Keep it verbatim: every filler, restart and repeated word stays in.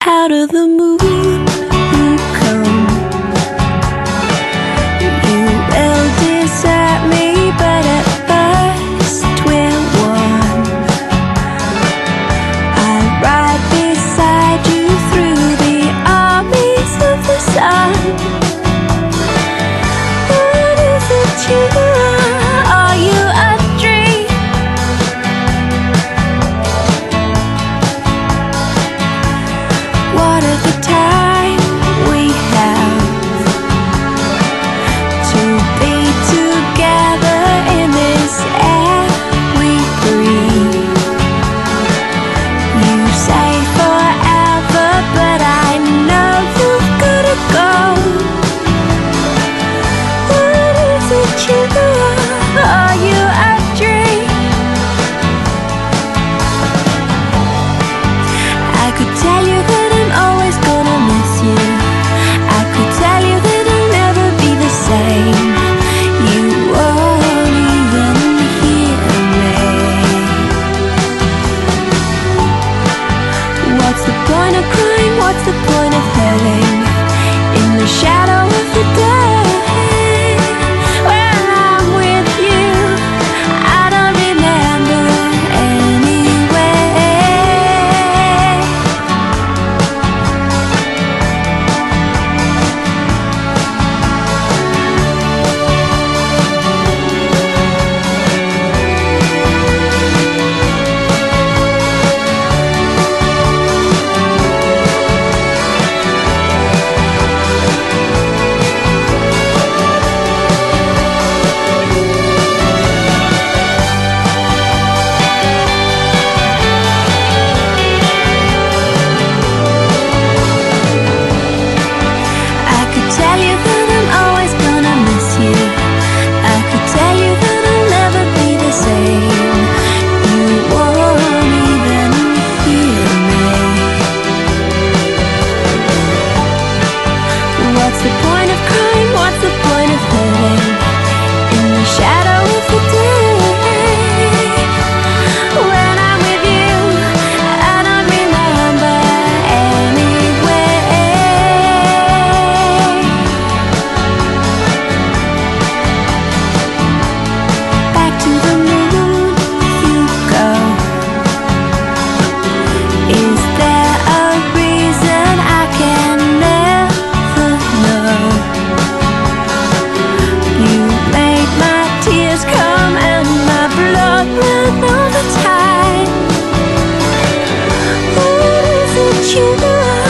Out of the moon you come. You will desert me, but at first we're one. I ride beside you through the armies of the sun. What is it you are? Are you a dream? What are the time we have to be together in this air we breathe? You say forever, but I know you've gotta go. What is it you are? Are you a dream? I could tell you that I'm always gonna miss you. I could tell you that I'll never be the same. You won't even hear me. What's the point of crying? What's the point of hurting in the shadow of the day? When I'm with you, I don't remember anyway. I could tell you that I'm always gonna miss you. I could tell you that I'll never be the same. You won't even hear me. What's the point of crying? What's the point of hurting in the shadow of the day? When I'm with you, I don't remember anyway. Back to the moon you go. Is there a reason I can never know? You made my tears come and my blood run all the time. What is it you are?